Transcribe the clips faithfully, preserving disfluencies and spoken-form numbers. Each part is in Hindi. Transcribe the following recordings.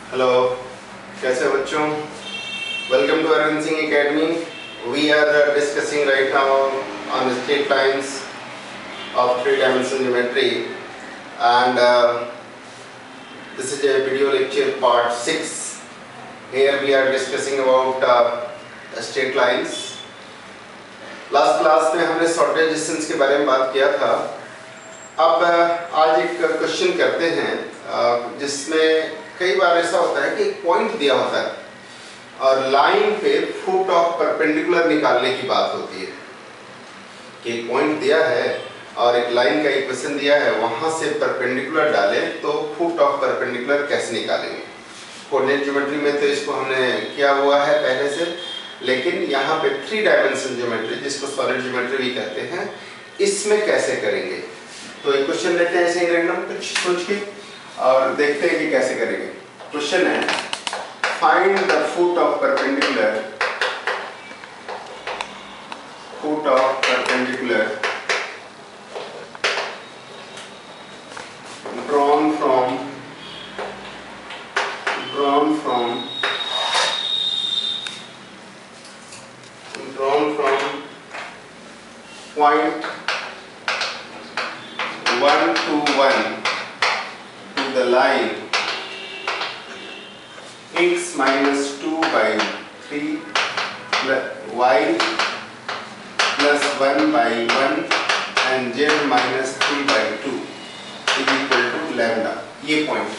हेलो, कैसे बच्चों? Welcome to Arvind Singh academy. We are discussing right now on straight lines of three dimensional geometry, and uh, this is a video lecture part six. Here we are discussing about uh, straight lines. Last class में हमने shortwave distance के बारे में बात किया था। अब uh, आज एक क्वेश्चन करते हैं uh, जिसमें कई बार ऐसा होता है कि एक पॉइंट दिया होता है और लाइन पे फुट ऑफ परपेंडिकुलर निकालने की बात होती है कि एक पॉइंट दिया है और एक लाइन का इक्वेशन दिया है, वहां से परपेंडिकुलर डालें तो फुट ऑफ परपेंडिकुलर कैसे निकालेंगे। कोऑर्डिनेट ज्योमेट्री में तो इसको हमने किया हुआ है पहले से, लेकिन यहाँ पे थ्री डायमेंशनल ज्योमेट्री जिसको सॉलिड ज्योमेट्री भी कहते हैं, इसमें कैसे करेंगे। तो एक क्वेश्चन लेते हैं ऐसे ही रैंडम कुछ सोच के और देखते हैं कि कैसे करेंगे। क्वेश्चन है find the foot of perpendicular foot of perpendicular drawn from drawn from drawn from point one to one to the line x minus two by three plus y plus one by one and z minus three by two is equal to lambda। ये पॉइंट,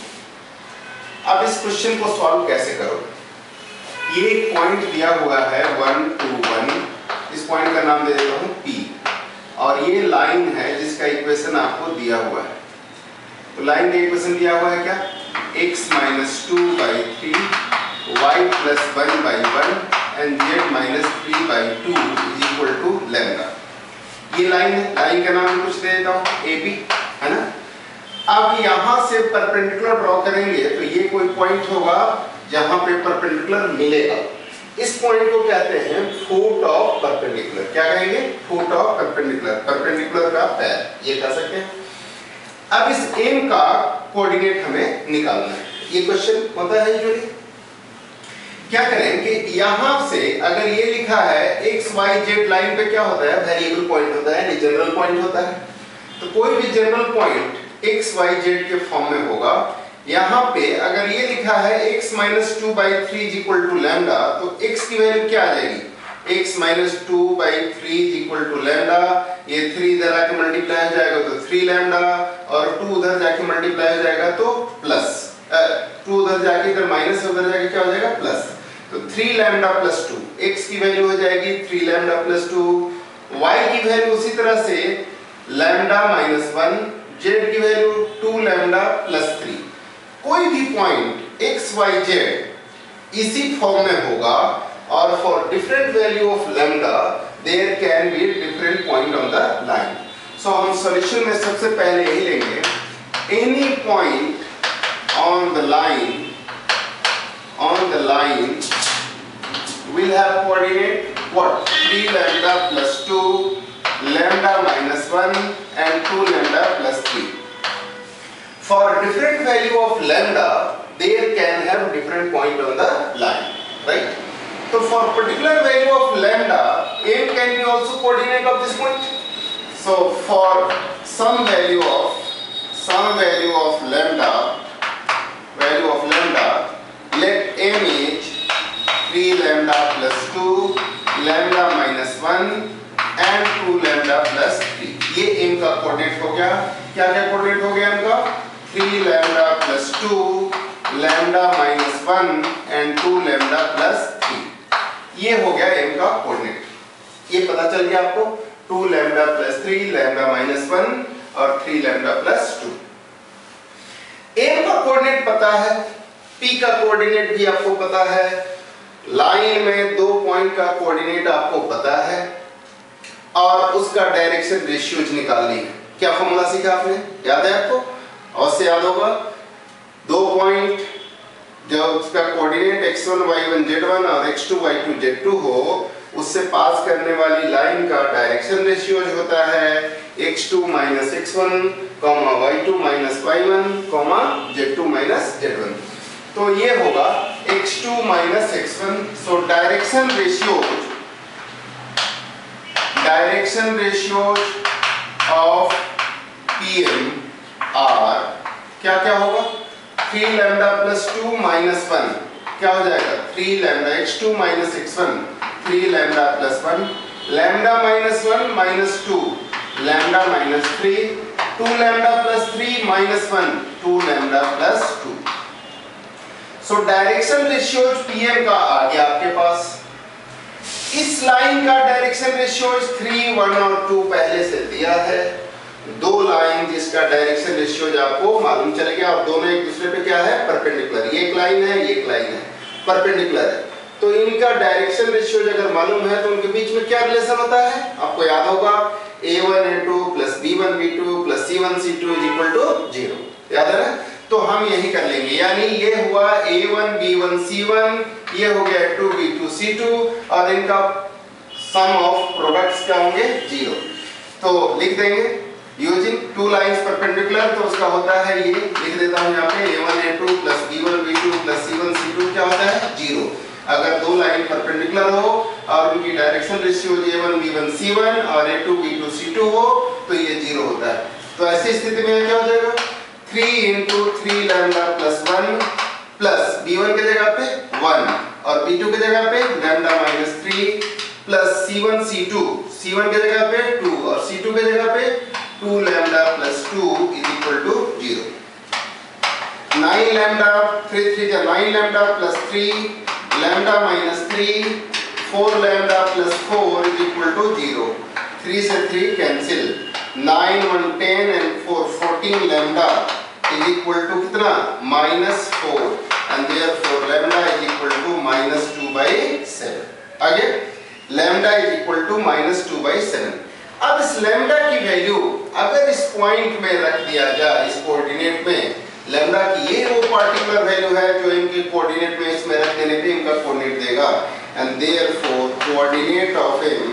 अब इस क्वेश्चन को सॉल्व कैसे करोगे। ये एक पॉइंट दिया हुआ है वन टू वन, इस पॉइंट का नाम दे देता हूँ P, और ये लाइन है जिसका इक्वेशन आपको दिया हुआ है। तो लाइन का इक्वेशन दिया हुआ है क्या, x minus two by three y plus one by one and z minus three by two is equal to lambda. ये लाइन है, लाइन का नाम कुछ दे देता हूँ ए बी, है ना। अब यहाँ से परपेंडिकुलर ड्रॉ करेंगे तो ये कोई पॉइंट होगा जहाँ पे परपेंडिकुलर मिलेगा। इस पॉइंट को कहते हैं फुट ऑफ परपेंडिकुलर। क्या कहेंगे, फुट ऑफ परपेंडिकुलर, परपेंडिकुलर का पैर, ये कह सकते हैं। अब इस एम का कोऑर्डिनेट हमें निकालना है। ये क्वेश्चन होता है यूजुअली। क्या करें कि यहाँ से अगर ये लिखा है एक्स वाई जेड लाइन पे क्या होता है, वेरिएबल पॉइंट होता है, जनरल पॉइंट होता है। तो कोई भी general point x, y, z के फॉर्म में होगा। यहाँ पे अगर ये लिखा है x minus two by three is equal to lambda, तो x की वैल्यू क्या आ जाएगी, x minus two by three is equal to lambda. ये थ्री इधर आके मल्टीप्लाई हो जाएगा तो थ्री लैम्डा, और टू उधर जाके मल्टीप्लाई हो जाएगा तो प्लस, टू उधर जाके इधर माइनस, उधर जाके क्या हो जाएगा प्लस। तो three lambda plus two, x की वैल्यू हो जाएगी three lambda plus two, y की वैल्यू उसी तरह से लैम्डा माइनस वन, z की value two lambda plus three. कोई भी पॉइंट x, y, z इसी फॉर्म में होगा, और for different value of lambda there can be different point on the line. So हम सॉल्यूशन में सबसे पहले यही लेंगे, any point on the line on the line will have coordinate what, three lambda plus two, lambda minus one and two lambda plus three. For different value of lambda, there can have different point on the line, right? So for particular value of lambda, m can be also coordinate of this point. So for some value of some value of lambda, value of lambda, let m is three lambda plus two, lambda minus one and two lambda plus three। ये m का कोऑर्डिनेट हो गया। क्या क्या कोऑर्डिनेट हो गया m का, three lambda plus two, lambda minus one and two lambda plus three। ये हो गया m का कोऑर्डिनेट। ये पता चल गया आपको, two lambda plus three, lambda minus one और three lambda plus two। m का कोऑर्डिनेट पता है, p का कोऑर्डिनेट भी आपको पता है, लाइन में दो पॉइंट का कोऑर्डिनेट आपको पता है, और उसका डायरेक्शन रेशियोज निकालनी है। क्या फॉर्मूला सीखा आपने, याद है आपको, अवश्य याद होगा। दो पॉइंट जो उसका coordinate x one y one z one और x two y two z two हो, उससे पास करने वाली लाइन का डायरेक्शन रेशियोज होता है x two minus x one, y two minus y one, z two minus z one. तो तो ये होगा x two minus x one. So direction ratios direction ratios of PM are क्या क्या होगा, three lambda plus two minus one क्या हो जाएगा, three lambda x two minus x one, three lambda plus one, lambda minus one minus two, lambda minus three, two lambda plus three minus one, two lambda plus two. So direction ratios PM का आ गया आपके पास। इस लाइन का डायरेक्शन रेशियोज थ्री, वन और टू पहले से दिया है। दो लाइन जिसका डायरेक्शन रेशियोज आपको मालूम चल गया और दोनों एक दूसरे पे क्या है, परपेंडिकुलर। ये एक लाइन है, ये एक लाइन है, परपेंडिकुलर है। तो इनका डायरेक्शन रेशियोज अगर मालूम है तो उनके बीच में क्या रिलेशन होता है, आपको याद होगा a one a two plus b one b two plus c one c two is equal to zero. याद है ना? तो हम यही कर लेंगे, यानी ये हुआ a one b one c one, ये हो गया two b two c two और इनका सम ऑफ प्रोडक्ट्स क्या होंगे, जीरो। तो लिख देंगे यूजिंग टू लाइंस परपेंडिकुलर, तो उसका होता है ये लिख देता हूं यहाँ पे a one a two plus b one b two plus c one c two क्या होता है, जीरो। अगर दो लाइन परपेंडिकुलर हो और उनकी direction ratio a one b one c one और a two b two c two हो तो ये जीरो होता है। तो ऐसी स्थिति में क्या हो जाएगा, three into three lambda plus one plus b one के जगह पे वन और बी टू के जगह पे lambda minus three plus c one c two, c one के जगह पे टू और सी टू के जगह पे two lambda plus two is equal to zero. Nine lambda three three जा nine lambda plus three lambda minus three, four lambda plus four is equal to zero. Three से three cancel, nine one ten and four fourteen lambda is equal to कितना, minus four and therefore lambda is equal to minus two by seven. आगे lambda is equal to minus two by seven. अब इस लैम्डा की वैल्यू अगर इस पॉइंट में रख दिया जाए, इस कोऑर्डिनेट में, लैम्डा की ये वो पार्टिकुलर वैल्यू है जो इनके कोऑर्डिनेट में इसमें रख देने पे इनका कोऑर्डिनेट देगा and therefore coordinate of m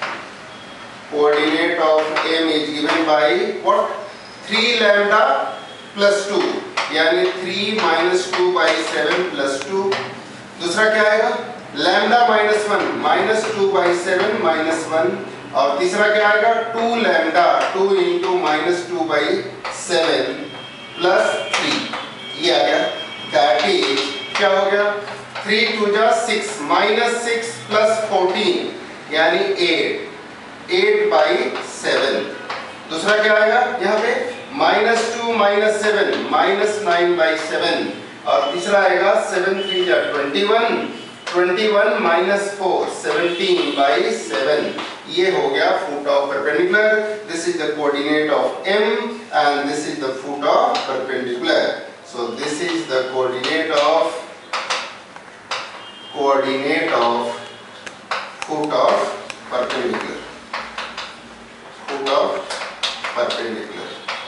coordinate of m is given by what, three lambda plus two यानी three minus two by seven plus two. दूसरा क्या आएगा, lambda minus one minus two by seven minus one और तीसरा क्या आएगा, two lambda two into minus two by seven plus three. ये आ गया, दैट इज क्या हो गया, थ्री टू जा six minus six plus fourteen यानी एट, एट बाई सेवन। दूसरा क्या आएगा यहाँ पे, minus two minus seven minus nine by seven और तीसरा आएगा सेवन थ्री जा twenty one, twenty one minus four seventeen by seven. ये हो गया foot of perpendicular. This is the coordinate of m and this is the foot of perpendicular. So this is the coordinate of coordinate of foot of perpendicular. Foot of perpendicular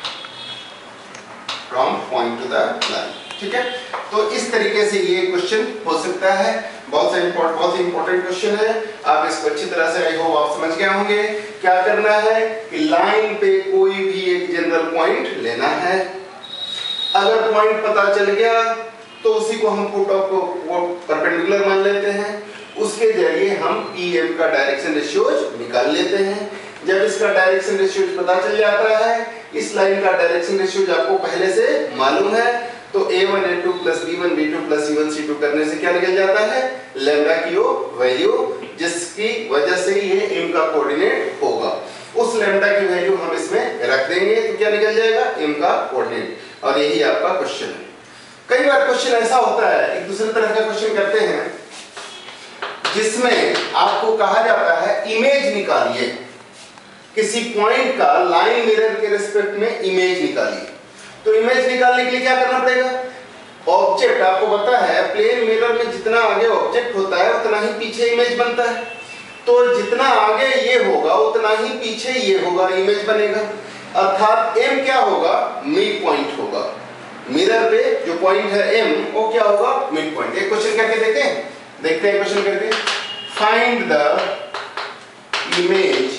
from point to the line. ठीक है, तो इस तरीके से ये क्वेश्चन हो सकता है। बहुत सा इंपॉर्टेंट बहुत ही इंपॉर्टेंट क्वेश्चन है, आप इसको अच्छी तरह से आई होप आप समझ गए होंगे। क्या करना है कि लाइन पे कोई भी एक जनरल पॉइंट लेना है, अगर पॉइंट पता चल गया तो उसी को हम फुट ऑफ वो परपेंडिकुलर मान लेते हैं, उसके जरिए हम पीएम का डायरेक्शन रेशियोज निकाल लेते हैं। जब इसका डायरेक्शन रेशियोज पता चल जाता है, इस लाइन का डायरेक्शन रेशियोज आपको पहले से मालूम है, तो a one a two plus b one b two plus c one c two करने से क्या निकल जाता है, लैम्डा की वो वैल्यू जिसकी वजह से ये m का कोऑर्डिनेट होगा, उस लैम्डा की वैल्यू हम इसमें रख देंगे तो क्या निकल जाएगा, m का कोऑर्डिनेट। और यही आपका क्वेश्चन है। कई बार क्वेश्चन ऐसा होता है, एक दूसरे तरह का क्वेश्चन करते हैं जिसमें आपको कहा जाता है इमेज निकालिए, किसी पॉइंट का लाइन मिरर के रिस्पेक्ट में इमेज निकालिए। तो इमेज निकालने के लिए क्या करना पड़ेगा, ऑब्जेक्ट आपको पता है प्लेन मिरर में जितना आगे ऑब्जेक्ट होता है उतना ही पीछे इमेज बनता है, तो जितना आगे ये होगा उतना ही पीछे ये होगा, इमेज बनेगा। अर्थात m क्या होगा, मिड पॉइंट होगा, मिरर पे जो पॉइंट है m वो क्या होगा, मिड पॉइंट। एक क्वेश्चन करके देखते हैं देखते हैं क्वेश्चन करके, find the image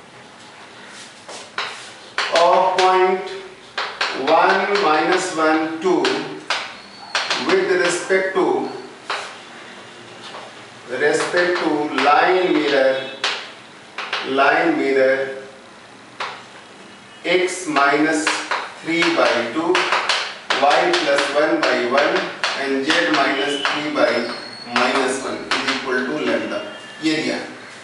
of point one minus one two with respect respect to respect to line mirror line mirror x minus three by two, y plus one by one and z minus three by minus one is equal to lambda। ये दिया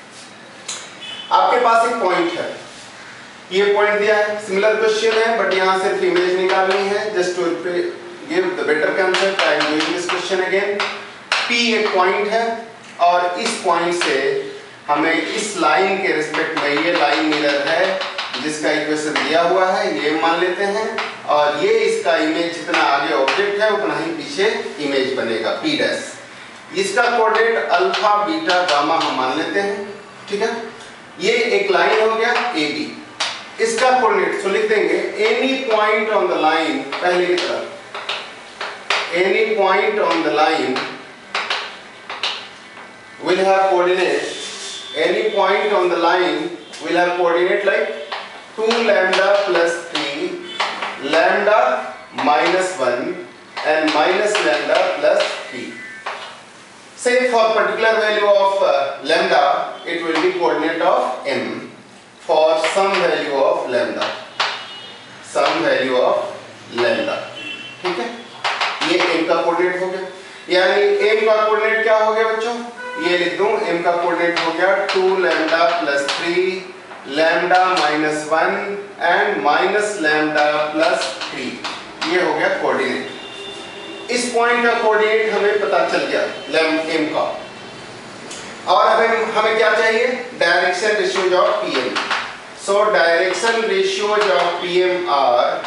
आपके पास एक पॉइंट है, ये पॉइंट दिया है, सिमिलर क्वेश्चन है बट यहाँ सिर्फ इमेज निकालनी है। Just to give the better concept I am doing this question again. P एक पॉइंट है और इस पॉइंट से हमें इस लाइन के रिस्पेक्ट में, ये लाइन मिरर है जिसका इक्वेशन दिया हुआ है, ये मान लेते हैं और ये इसका इमेज जितना आगे ऑब्जेक्ट है उतना ही पीछे इमेज बनेगा P डैश। इसका कोऑर्डिनेट अल्फा बीटा गामा हम मान लेते हैं, ठीक है। ये एक लाइन हो गया A B, इसका कोऑर्डिनेट सो लिख देंगे any point on the line, पहले की तरह any point on the line will have coordinate, any point on the line will have coordinate like two lambda plus three, lambda minus one and minus lambda plus three. Say for particular value of uh, lambda, it will be coordinate of m for some value of lambda, some value of lambda, ठीक है। ये m का कोऑर्डिनेट हो गया, यानी m का कोऑर्डिनेट क्या हो गया बच्चों, ये लिख दूं m का कोऑर्डिनेट हो गया two lambda plus three, lambda minus one and minus lambda plus three, ये हो गया कोऑर्डिनेट। इस पॉइंट का कोऑर्डिनेट हमें पता चल गया लैम m का, और हमें हमें क्या चाहिए, direction ratios of pm। So direction ratios of pm are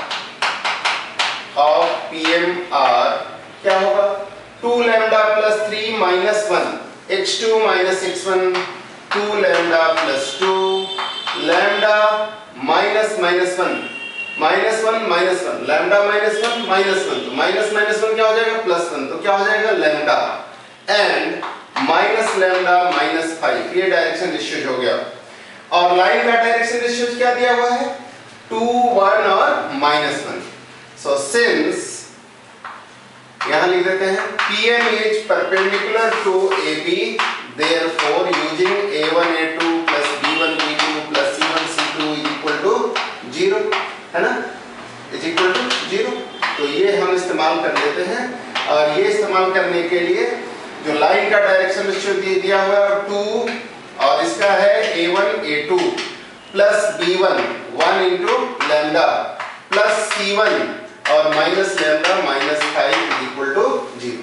of pm are क्या होगा, two lambda plus three minus one x two minus x one, two lambda plus two, lambda minus minus one, minus one minus one, lambda minus one minus one, तो minus minus one क्या हो जाएगा, plus one, तो क्या हो जाएगा lambda and minus lambda minus five, ये डायरेक्शन रेशियो हो गया। और लाइन का डायरेक्शन रेशियो क्या दिया हुआ है, टू वन और माइनस वन। सो सिंस यहाँ लिख देते हैं P M is perpendicular to A B, therefore using A one A two plus B one B two plus C one C two is equal to zero, है ना, is equal to zero। तो ये हम इस्तेमाल कर लेते हैं, और ये इस्तेमाल करने के लिए जो लाइन का डायरेक्शन रेशियो दिया हुआ है टू, और इसका है A one A two plus B one one into lambda plus C one और minus lambda minus five is equal to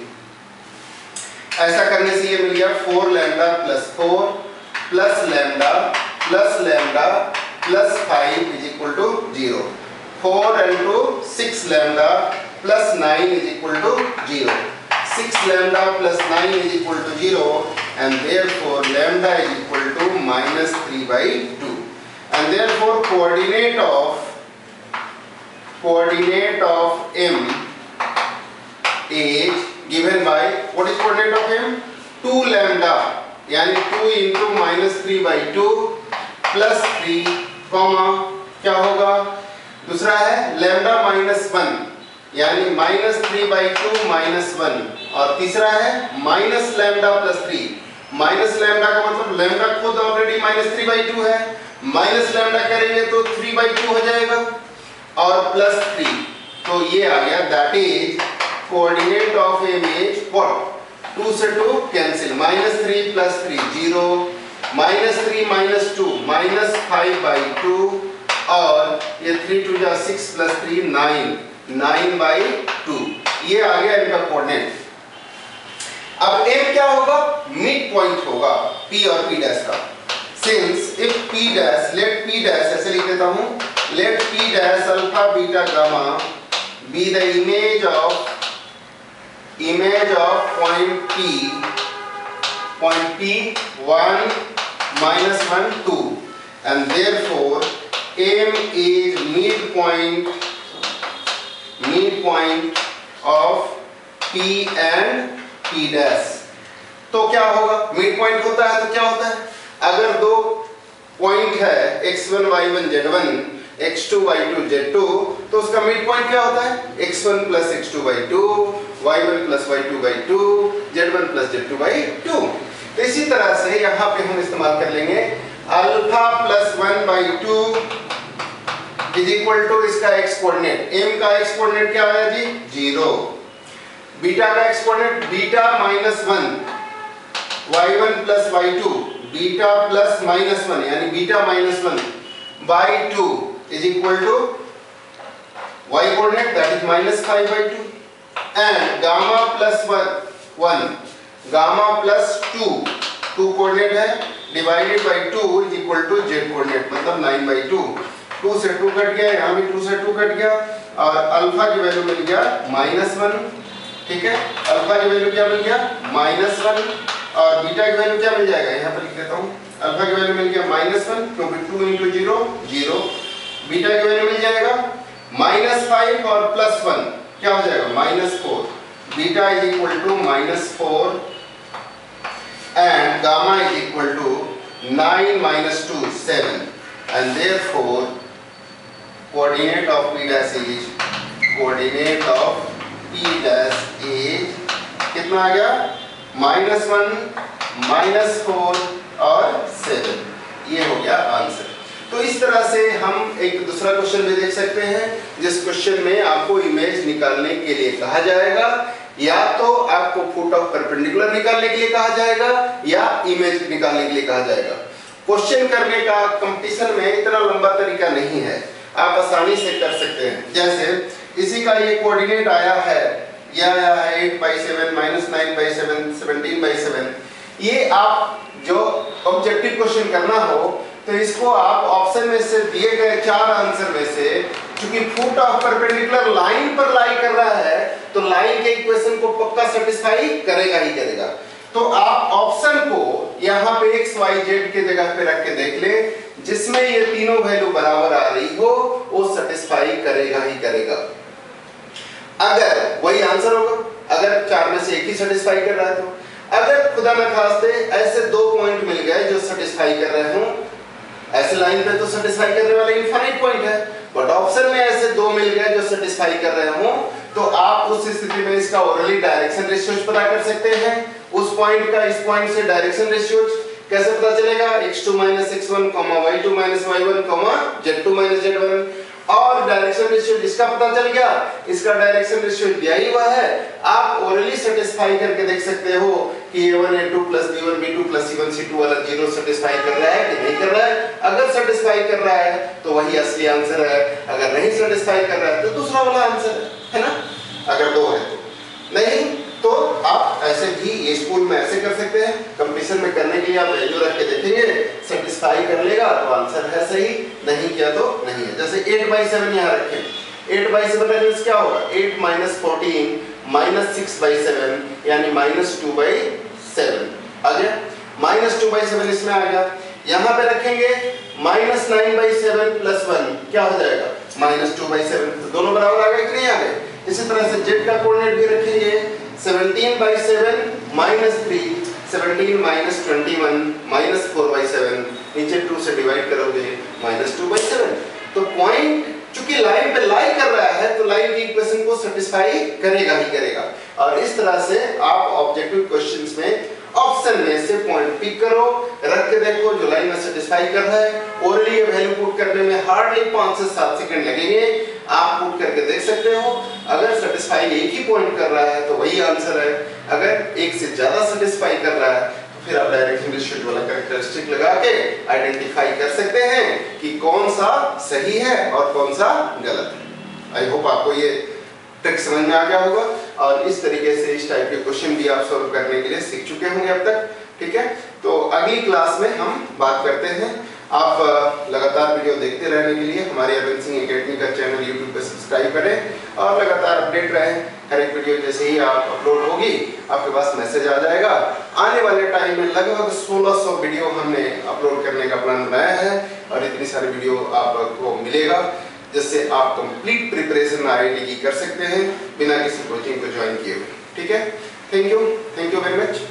zero. ऐसा करने से ये मिल गया four lambda plus four plus lambda plus lambda plus five is equal to zero. Four into six lambda plus nine is equal to zero. Six lambda plus nine is equal to zero and therefore lambda is equal to minus three by two, and therefore coordinate of coordinate of m is given by, what is coordinate of m, two lambda, यानी two into minus three by two plus three comma क्या होगा, दूसरा है lambda minus one यानी minus three by two minus one, और तीसरा है minus lambda plus three। Minus lambda का मतलब लैम्डा खुद already minus three by two है, माइनस लैम्डा करेंगे तो थ्री बाई टू हो जाएगा, और प्लस थ्री, तो ये आ गया, that is coordinate of m is what, two से two cancel, minus three plus three zero, minus three minus two minus five by two, और ये थ्री टू जा six plus three nine, nine by two, ये आ गया इनका कोऑर्डिनेट। अब m क्या होगा, मिड पॉइंट होगा p और p डैश का। Since if p dash, let p dash, ऐसे लिख देता हूं, let p dash alpha beta gamma be the image of image of point p, point p one minus one two, and therefore m is mid point, mid point of p and P dash. तो क्या होगा, मिड पॉइंट होता है तो क्या होता है, अगर दो पॉइंट है x one y one z one, x two y two z two, तो उसका मिड पॉइंट क्या होता है, x one plus x two y two y one plus y two by two, z one plus z two by two. तो इसी तरह से यहाँ पे हम इस्तेमाल कर लेंगे alpha plus one by two is equal to इसका एक्स कोऑर्डिनेट, एम का एक्स कोऑर्डिनेट क्या आया जी जीरो, बीटा का x coordinate beta minus one, y one plus y two beta plus minus one यानी beta minus one by two is equal to y coordinate that is minus five by two and gamma plus one one gamma plus two two coordinate है divided by two is equal to z coordinate मतलब नाइन बाई टू, टू से टू कट गया, यहाँ भी टू से टू कट गया और अल्फा की वैल्यू मिल गया माइनस वन, ठीक है, अल्फा की वैल्यू क्या मिल गया माइनस वन और बीटा की वैल्यू क्या मिल जाएगा, यहाँ पर लिख देता हूँ, अल्फा की वैल्यू मिल गया माइनस वन क्योंकि two into zero zero, beta की वैल्यू मिल जाएगा माइनस फाइव और प्लस वन क्या हो जाएगा minus four, beta is equal to minus four and gamma is equal to nine minus two seven and therefore coordinate of p dash is coordinate of p dash is कितना आ गया माइनस वन माइनस फोर और सेवन, ये हो गया आंसर। तो इस तरह से हम एक दूसरा क्वेश्चन भी देख सकते हैं जिस क्वेश्चन में आपको इमेज निकालने के लिए कहा जाएगा, या तो आपको फुट ऑफ परपेंडिकुलर निकालने के लिए कहा जाएगा या इमेज निकालने के लिए कहा जाएगा। क्वेश्चन करने का कंपटीशन में इतना लंबा तरीका नहीं है, आप आसानी से कर सकते हैं। जैसे इसी का ये कोऑर्डिनेट आया है, ये आया है eight by seven minus nine by seven seventeen by seven, ये आप जो ऑब्जेक्टिव क्वेश्चन करना हो तो इसको आप ऑप्शन में से दिए गए चार आंसर में से, क्योंकि फुट ऑफ परपेंडिकुलर लाइन पर लाई कर रहा है तो लाइन के इक्वेशन को पक्का सेटिस्फाई करेगा ही करेगा। तो आप ऑप्शन को यहाँ पे एक्स वाई जेड के जगह पे रख के देख ले, जिसमें ये तीनों वैल्यू बराबर आ रही हो वो सेटिस्फाई करेगा ही करेगा। अगर वही आंसर होगा, अगर चार में से एक ही सेटिस्फाई कर रहा है तो, अगर खुदा न खास्ते ऐसे दो पॉइंट मिल गए जो सेटिस्फाई कर रहे हो, ऐसे लाइन पे तो सेटिस्फाई करने वाला इनफाइनाइट पॉइंट है, बट ऑप्शन में ऐसे दो मिल गए जो सेटिस्फाई कर रहे हो, तो आप उस स्थिति में इसका ओरली डायरेक्शन रेशियो पता कर सकते हैं। उस पॉइंट का इस पॉइंट से डायरेक्शन रेशियो कैसे पता चलेगा, x two minus x one, y two minus y one, z two minus z one, और डायरेक्शन रेशियो जिसका पता चल गया, इसका डायरेक्शन रेशियो दिया ही हुआ है, आप ओरली सेटिस्फाई करके देख सकते हो कि a one a two plus b one b two plus c one c two वाला जीरो सेटिस्फाई कर रहा है कि नहीं कर रहा है। अगर सेटिस्फाई कर रहा है तो वही असली आंसर है, अगर नहीं सेटिस्फाई कर रहा है तो दूसरा वाला आंसर है, है ना, अगर दो है तो। नहीं तो आप ऐसे भी ये स्कूल में ऐसे कर सकते हैं, कंपटीशन में करने के लिए आप वैल्यू रख के देखेंगे, सेटिस्फाई कर लेगा तो आंसर है सही, नहीं किया तो नहीं है। जैसे एट बाई सेवन यहाँ रखें, एट बाई सेवन रखने से क्या होगा, eight minus fourteen minus six by seven यानी माइनस टू बाई सेवन आ गया, माइनस टू बाई सेवन इसमें आ गया। यहाँ पे रखेंगे minus nine by seven plus one क्या हो जाएगा माइनस टू बाई सेवन, तो दोनों बराबर आ गए कि नहीं आ गए। इसी तरह से जेड का कोऑर्डिनेट भी रखेंगे seventeen by seven minus three, seventeen minus twenty one minus four by seven, नीचे टू से डिवाइड करोगे माइनस टू बाई सेवन। तो पॉइंट चूंकि लाइन पे लाई कर रहा है तो लाइन की इक्वेशन को सेटिस्फाई करेगा ही करेगा। और इस तरह से आप ऑब्जेक्टिव क्वेश्चंस में ऑप्शन में से पॉइंट पिक करो, रख के देखो जो लाइन में सेटिस्फाई कर रहा है, ओरली ये वैल्यू पुट करने में हार्डली पाँच से सात सेकंड लगेंगे, आप पुट करके देख सकते हो। अगर सेटिस्फाई एक ही पॉइंट कर रहा है तो वही आंसर है, अगर एक से ज्यादा सेटिस्फाई कर रहा है तो फिर आप डायरेक्शन रेशियो वाला कैरेक्टरिस्टिक लगा के आइडेंटिफाई कर सकते हैं कि कौन सा सही है और कौन सा गलत है। आई होप आपको ये ट्रिक समझ में आ गया होगा और इस तरीके से इस टाइप के क्वेश्चन भी आप सॉल्व करने के लिए सीख चुके होंगे अब तक, ठीक है। तो अगली क्लास में हम बात करते हैं, आप लगातार वीडियो देखते रहने के लिए हमारे अरविंद सिंह एकेडमी का चैनल यूट्यूब पे सब्सक्राइब करें और लगातार अपडेट रहें। हर एक वीडियो जैसे ही आप अपलोड होगी आपके पास मैसेज आ जाएगा। आने वाले टाइम में लगभग सोलह सौ वीडियो हमने अपलोड करने का प्लान बनाया है और इतनी सारी वीडियो आपको मिलेगा जिससे आप complete preparation I I T की कर सकते हैं बिना किसी कोचिंग को ज्वाइन किए हुए, ठीक है। Thank you, thank you very much.